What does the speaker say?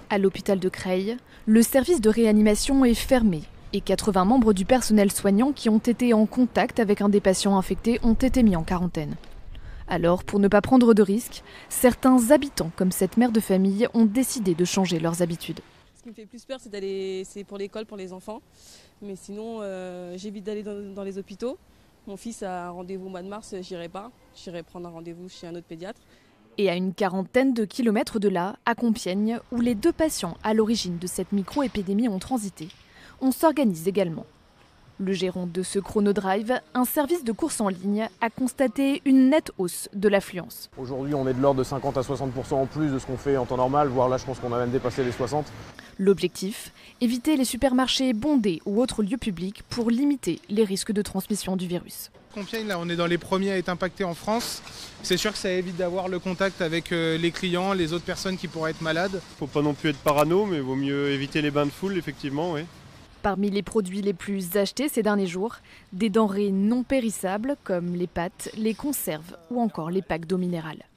À l'hôpital de Creil, le service de réanimation est fermé et 80 membres du personnel soignant qui ont été en contact avec un des patients infectés ont été mis en quarantaine. Alors, pour ne pas prendre de risques, certains habitants, comme cette mère de famille, ont décidé de changer leurs habitudes. Ce qui me fait plus peur, c'est pour l'école, pour les enfants. Mais sinon, j'évite d'aller dans les hôpitaux. Mon fils a un rendez-vous au mois de mars, j'irai pas. J'irai prendre un rendez-vous chez un autre pédiatre. Et à une quarantaine de kilomètres de là, à Compiègne, où les 2 patients à l'origine de cette micro-épidémie ont transité, on s'organise également. Le gérant de ce chronodrive, un service de course en ligne, a constaté une nette hausse de l'affluence. Aujourd'hui, on est de l'ordre de 50 à 60% en plus de ce qu'on fait en temps normal, voire là, je pense qu'on a même dépassé les 60. L'objectif, éviter les supermarchés bondés ou autres lieux publics pour limiter les risques de transmission du virus. Compiègne, là, on est dans les premiers à être impactés en France. C'est sûr que ça évite d'avoir le contact avec les clients, les autres personnes qui pourraient être malades. Faut pas non plus être parano, mais vaut mieux éviter les bains de foule, effectivement, oui. Parmi les produits les plus achetés ces derniers jours, des denrées non périssables comme les pâtes, les conserves ou encore les packs d'eau minérale.